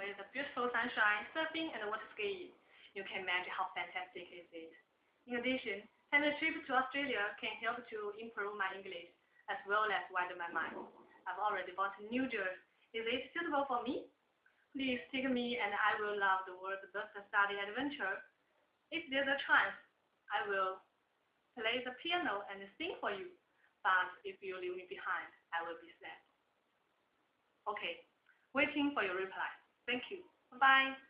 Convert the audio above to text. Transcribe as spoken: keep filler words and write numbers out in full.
with the beautiful sunshine, surfing, and water skiing. You can imagine how fantastic is it. In addition, having a trip to Australia can help to improve my English as well as widen my mind. I've already bought a new dress. Is it suitable for me? Please take me and I will love the world's best study adventure. If there's a chance, I will play the piano and sing for you. But if you leave me behind, I will be sad. Okay, waiting for your reply. Thank you. Bye-bye.